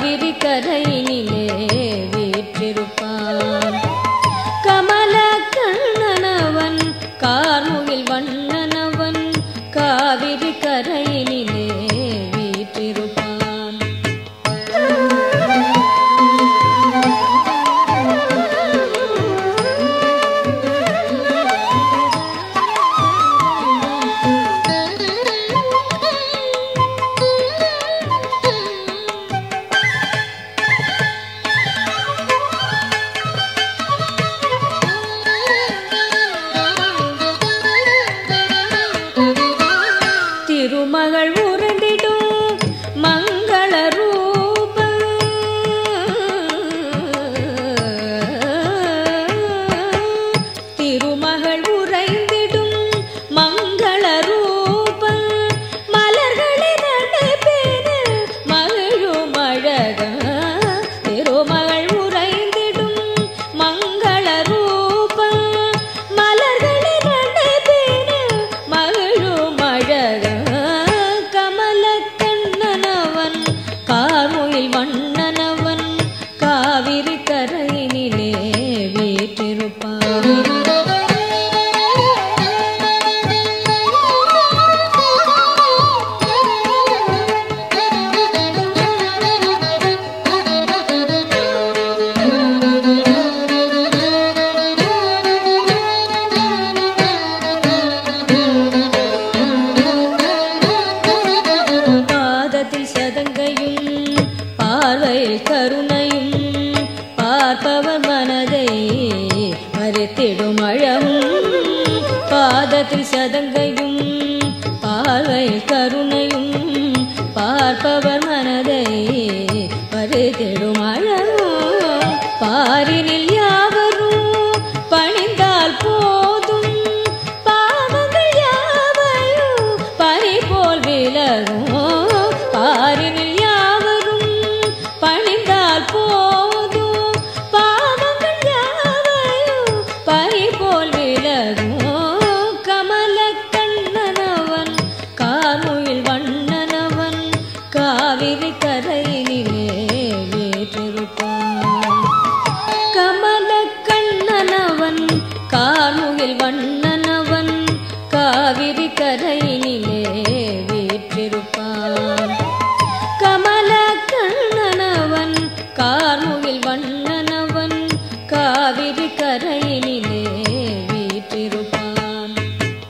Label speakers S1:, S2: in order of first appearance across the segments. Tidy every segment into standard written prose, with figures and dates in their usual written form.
S1: காவிரி கரையினிலே வீற்றிருப்பான். கமல கண்ணனவன் கார்முகில் வண்ணனவன் காவிரி கரையினிலே வீற்றிருப்பான். திருமகள் உறந்திடும் மங்கள ரூபம் திருமகள் உறைந்திடும் மங்கள ரூபம் மலர்களின் அடைப்பேன மகிழும் அழக திருமகள் உறைந்திடும் மங்கள ரூபம் மலர்களின் அடைப்பேன மகிழும் அழக கார்முகில் வண்ணனவன் காவிரி கரையினிலே வீற்றிருப்பான். பாதத்தில் சதங்கையும் பார்வையில் கருணையும் பார்ப்பவர் மனதை பறித்திடும் அழகும். பாதத்தில் சதங்கையும் பார்வையில் கருணையும் பார்ப்பவர் மனதை பறித்திடும் அழகும். பாரினில் யாவரும் பணிந்தால் போதும் பாவங்கள் யாவையும் பறிபோல் விலகும். பாரினில் யாவரும் பணிந்தால் போதும் பாவங்கள் யாவையும் பறிபோல் விலகும். கமல கண்ணனவன் கார்முகில் வண்ணனவன் காவிரி கரையினிலே வீற்றிருப்பான். கமல கண்ணனவன் கார்முகில் வண்ணனவன் காவிரி கரையினிலே வீற்றிருப்பான். கமல கண்ணனவன் கார்முகில் வண்ணனவன் காவிரி கரையினிலே வீற்றிருப்பான்.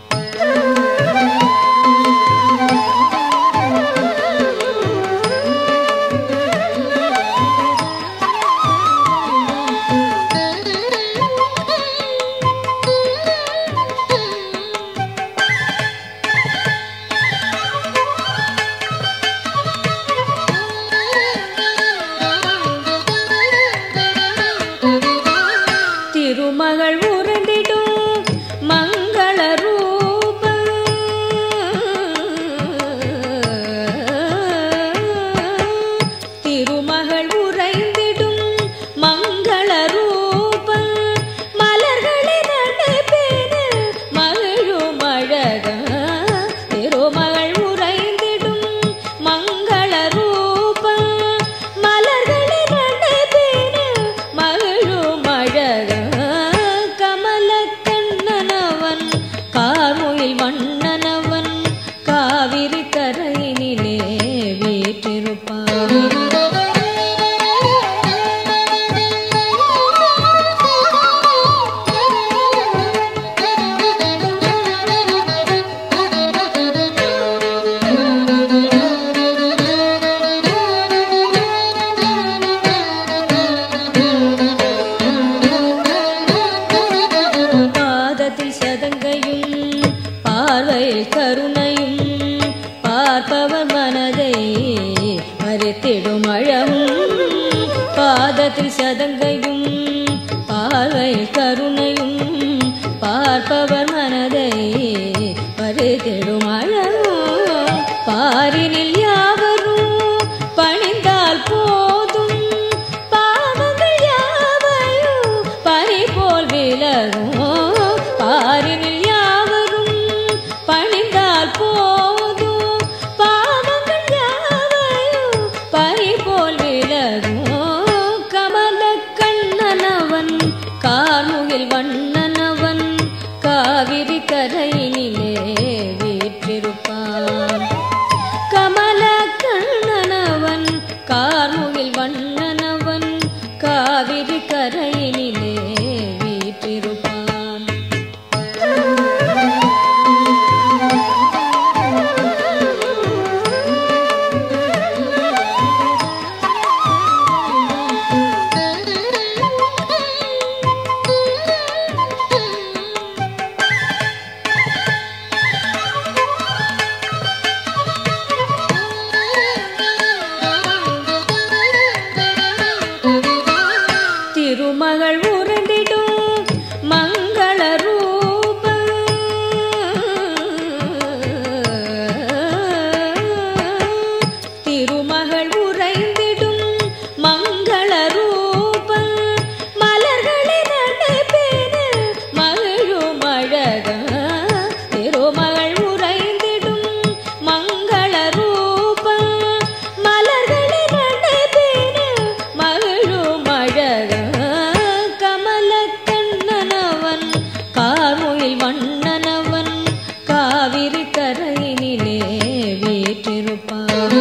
S1: திருமகள் உறந்திடும் மங்கள ரூபம் திருமகள் உறைந்திடும் மங்கள ரூபம் மலர்களின் அடைப்பேன மகிழும் அழக திருமகள் உறைந்திடும் மங்கள ரூபம் மலர்களின் அடைப்பேன மகிழும் அழக கார்முகில் வண்ணனவன் காவிரி கரையினிலே வீற்றிருப்பான். பாதத்தில் சதங்கையும் பார்வையில் கருணையும் பார்ப்பவர் மனதை பறித்திடும் அழகும். பாதத்தில் சதங்கையும் பார்வையில் கருணையும் பார்ப்பவர் மனதை பறித்திடும் அழகும். பாரினில் யாவரும் பணிந்தால் போதும் பாவங்கள் யாவையும் பறிபோல் விலகும். பாரினில் யாவரும் பணிந்தால் போதும் பாவங்கள் யாவையும் பறிபோல் விலகும். காவிரி கரையினிலே வீற்றிருப்பான். திருமகள் உறந்திடும் மங்கள ரூப திருமகள் உறைந்திடும் மங்கள ரூப மலர்களின் அடைப்பேன மகிழும் அழக திருமகள் உறைந்திடும் மங்கள ரூப மலர்களின் அடைப்பேன மகிழும் அழக வண்ணனவன் காவிரி கரையினிலே வீற்றிருப்பான்.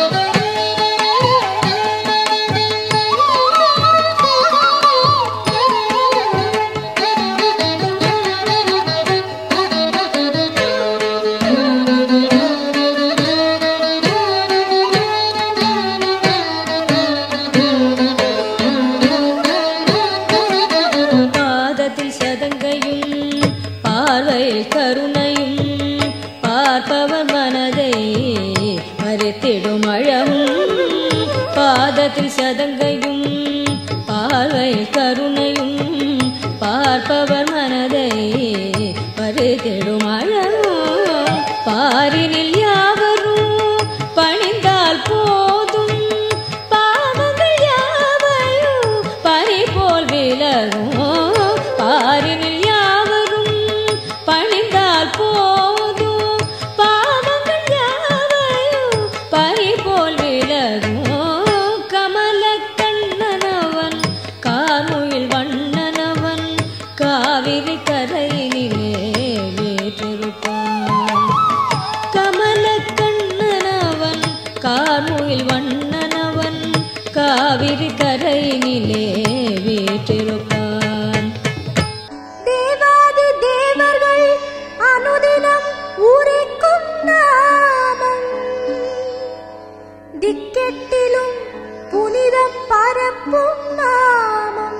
S1: பாதத்தில் சதங்கையும் பார்வையில் கருணையும் பார்ப்பவர் மனதை மறைத்திடும் அழகும். பாதத்தில் சதங்கையும் பார்வையில் கருணையும் பார்ப்பவர் மனதை மறைத்திடும் அழகும். பாரினில் யாவரும் பணிந்தால் போதும் பாவங்கள் யாவையும் பனி போல் விலகும். பாரினில் பணிந்தால் போதும் பாவங்கள் யாவையும் பனி போல் விலகும். கமல கண்ணனவன் கார்முகில் வண்ணனவன் காவிரி கரையினிலே வீற்றிருப்பான். கமல கண்ணனவன் கார்முகில் வண்ணனவன் காவிரி கரையினிலே வீற்றிருப்பான்.
S2: திக்கெட்டிலும் புனிதம் பரப்பும் நாமம்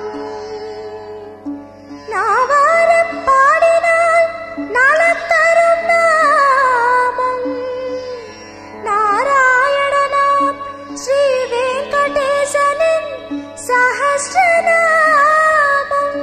S2: நாவாரம் பாடினால் நலத்தரும் நாமம் நாராயணனாம் ஸ்ரீ வெங்கடேசனின் சஹஸ்ரநாமம்.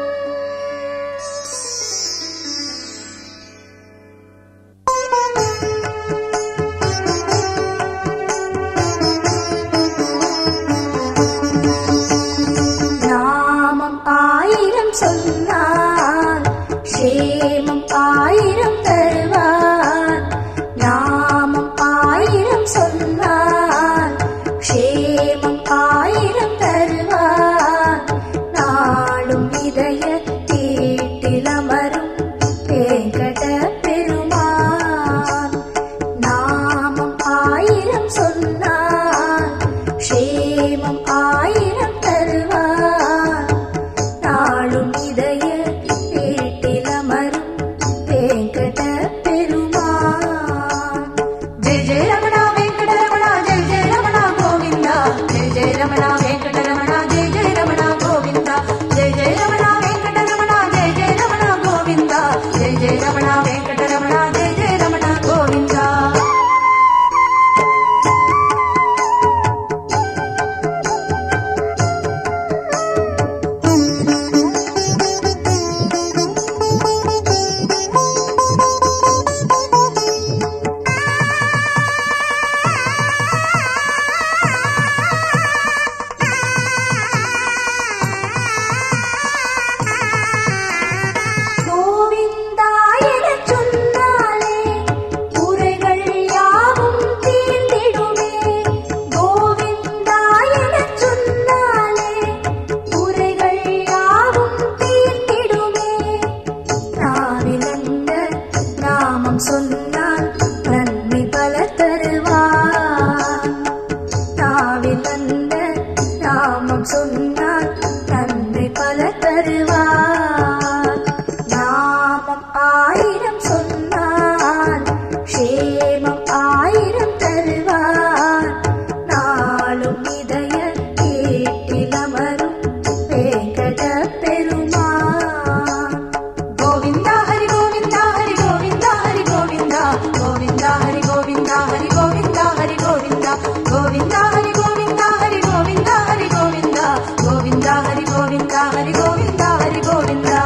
S2: நாமம் சொன்னால் நன்மை பல தருவார். நாமம் 1000 சொன்னால் க்ஷேமம் 1000 தருவார். நாளும் இதய கேட்டிலமரும் வேங்கட பெருமான். கோவிந்தா ஹரி கோவிந்தா ஹரி கோவிந்தா ஹரி கோவிந்தா கோவிந்தா ஹரி கோவிந்தா ஹரி கோவிந்தா ஹரி கோவிந்தா கோவிந்தா ஹரி கோவிந்தா ஹரி கோவிந்தா ஹரி கோவிந்தா கோவிந்தா ஹரி கோவிந்தா ஹரி கோவிந்தா ஹரி கோவிந்தா.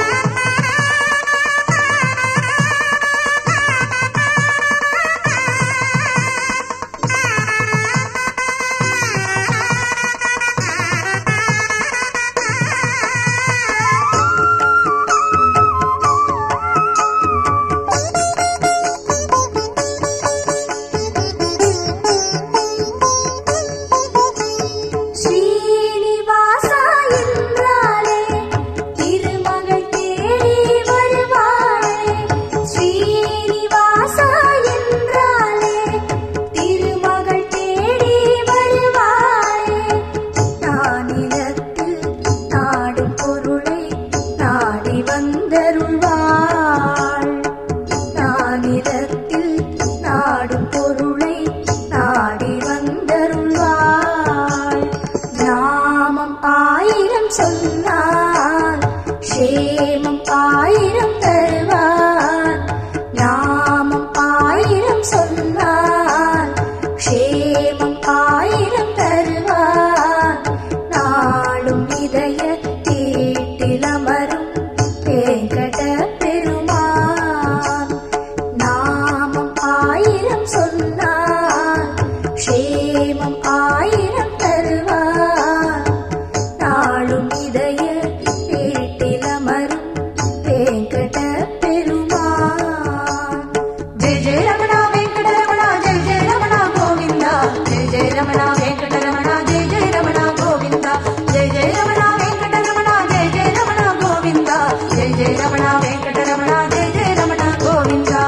S2: ஸ்ரீனிவாசா என்றாலே திருமகள் தேடி வருவாளே. ஸ்ரீனிவாசா என்றாலே திருமகள் தேடி வருவாளே. நானிலத்தில் நாடும் பொருளை நாடி வந்தருள்வாள். நானிலத்தில் நாடும் பொருளை நாடி வந்தருள்வாள். நாமம் 1000 சொன்னால் க்ஷேமம் 1000 தருவார். நாமம் 1000 சொன்னால் க்ஷேமம் 1000 தருவார். நாளும் இதய தீட்டிலமரும் வேங்கட பெருமான். நாமம் 1000 சொன்னால் க்ஷேமம் 1000 தருவார். நாளும் இதய வீட்டிலமரும் வேங்கட பெருமான். ஜெய ஜெய ரமணா வெங்கட ரமணா ஜெய ஜெய ரமணா கோவிந்தா ஜெய ஜெய ரமணா வெங்கட ரமணா ஜெய ஜெய ரமணா கோவிந்தா ஜெய ஜெய ரமணா வெங்கட ரமணா ஜெய ஜெய ரமணா கோவிந்தா ஜெய ஜெய ரமணா வெங்கட ரமணா ஜெய ஜெய ரமணா கோவிந்தா.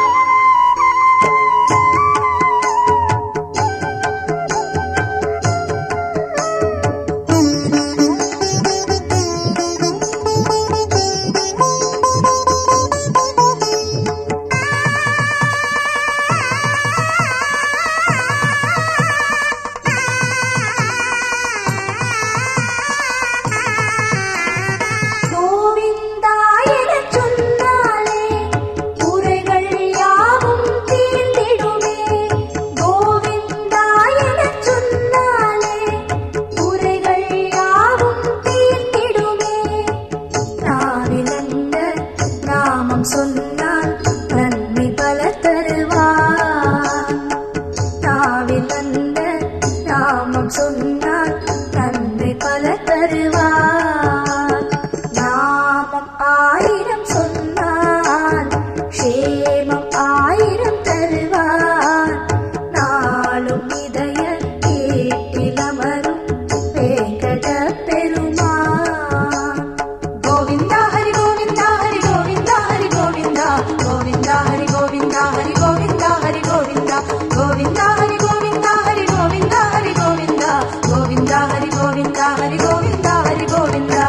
S2: கோவிந்தா எனச் சொன்னாலே குறைகள் யாவும் தீர்ந்திடுமே. கோவிந்தா எனச் சொன்னாலே குறைகள் யாவும் தீர்ந்திடுமே. நாவிலந்த நாமம் சொன்னால் நன்மை பல தருவார். நாவிலந்த நாமம் சொன்னால் நன்மை பல தருவார். நாமம் 1000 சொன்னால் க்ஷேமம் 1000 தருவார். நாளும் இதய கேட்டிலமரும் வேங்கட பெருமான். கோவிந்தா ஹரி கோவிந்தா ஹரி கோவிந்தா ஹரி கோவிந்தா கோவிந்தா ஹரி கோவிந்தா ஹரி கோவிந்தா ஹரி கோவிந்தா கோவிந்தா ஹரி கோவிந்தா ஹரி கோவிந்தா ஹரி கோவிந்தா கோவிந்தா ஹரி கோவிந்தா ஹரி கோவிந்தா ஹரி கோவிந்தா.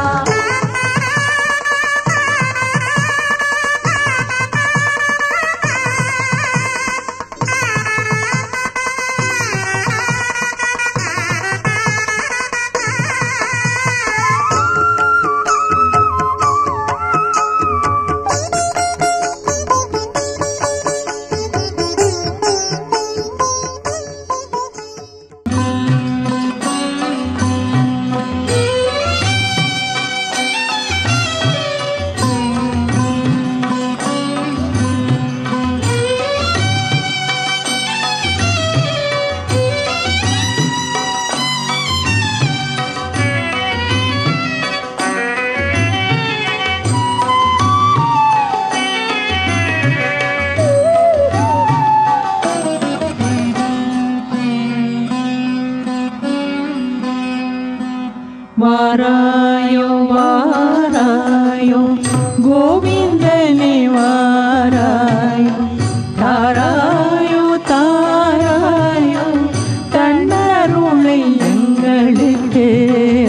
S3: வாராயோ வாராயோ கோவிந்தனே வாராயோ தாராயோ தாராயோ தன்னருளை எங்களுக்கு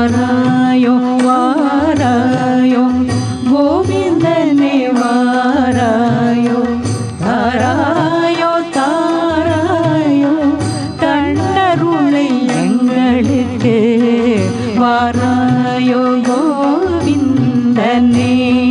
S3: வாராயோ வாராயோ கோவிந்தனே வாராயோ தாராயோ தாராயோ தன்னருளை எங்களுக்கு வாராயோ கோவிந்தனே.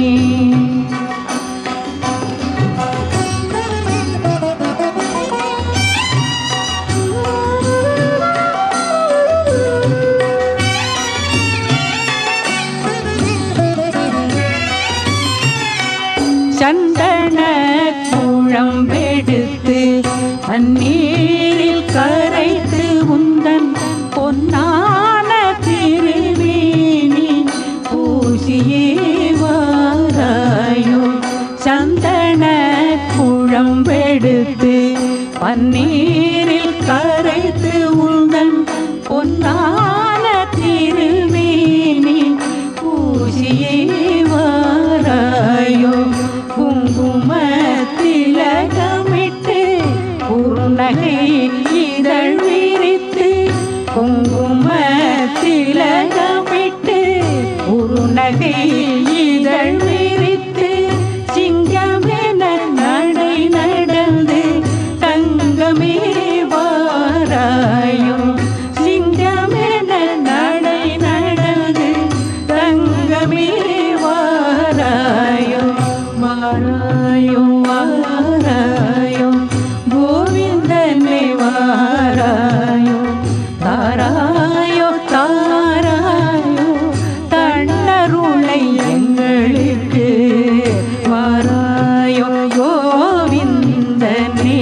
S3: சந்தன குழம்பெடுத்து தண்ணீரில் கரைத்து உந்தன் பொன்னான திருவேணி பூசியே வாராயோ. சந்தன குழம்பெடுத்து பன்னீரில் கரைத்து உந்தன் பொன்னான திருவேணி பூசியே வாராயோ. குங்கும திலகமிட்டு குறுநகை இதழ் விரித்து குங்கும திலகமிட்டு குறுநகை இதழ் விரித்து சிங்கமென நடை நடந்து தங்கமே வாராயோ. சிங்கமென நடை நடந்து தங்கமே வாராயோ. வாராயோ வாராயோ கோவிந்தனே வாராயோ தாராயோ தாராயோ தன்னருளை எங்களுக்கு வாராயோ கோவிந்தனே.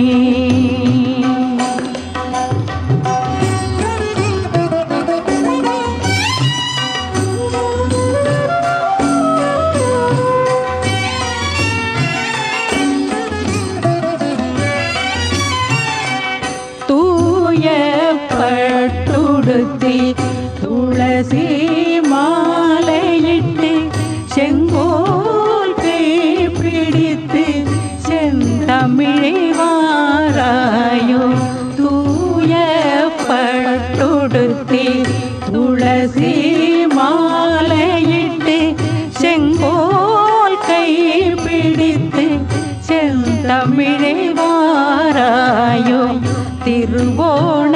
S3: தூய பட்டுடுத்தி துளசி மாலையிட்டு செங்கோல் கை பிடித்து செந்தமிழை வாராயோ. தூய பட்டுடுத்தி துளசி மாலையிட்டு செங்கோல் கை பிடித்து செந்தமிழை வாராயோ. திருவோண